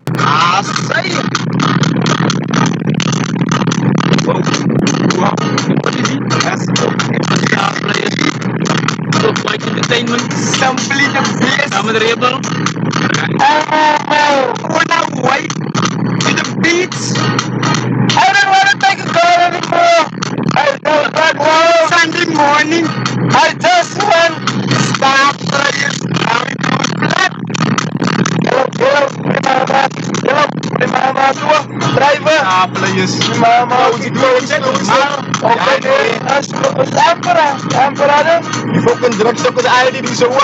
Asai. Wow. Wow. What is it? That's star players. So quite entertainment. Simply the best. Some of the rebel. Una white to the beats. I don't want to take a call anymore. I don't want Sunday morning. I just want star players. How we do it flat. Hello, Mama tua, driver. Star players. Mama, okay, Ampera. Je får kun drugs op de ID die zo.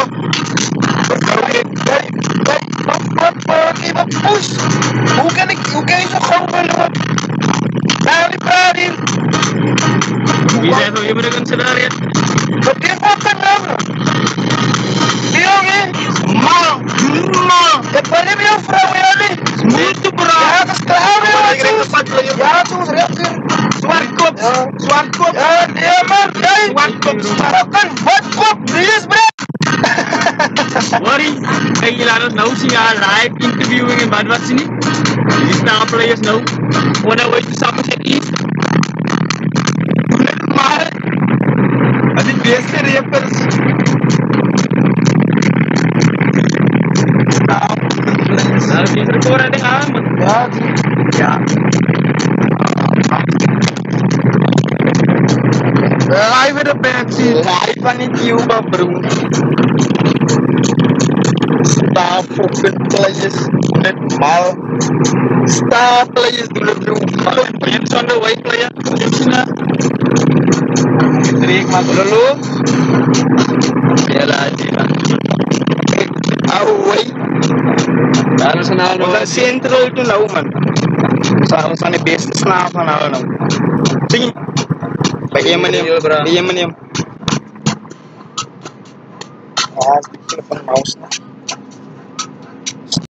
Push. Hoe kan je zo gewoon willen? Daar in. Wie zijn we met een scenario? Wat is wat te doen? Jongen, het ben je vrouw jullie? Muito bra. Ja, dat is klaar. Ja, toen is recht. Zwart kop. Ja, maar nee. Zwart kop. Please, bro. Worry, kijk je laat nou zien aan live interviewing en wat ze niet. Die star players nou. Wanneer we het samen zetten is. Maar het is beste rappers. Harus record ada amat. Ya. Live ada pensi. Live ani Cuba bro. Star fucking players net mal. Star players dulu. Players on the way player. Sini. Trik mak dulu. Ya lagi lah. Away. Ano sa nalo? Wala central ito na man. Sa ni best na pa na ano. Sige. Bagaimana yun? Ah, stick na pang mouse na.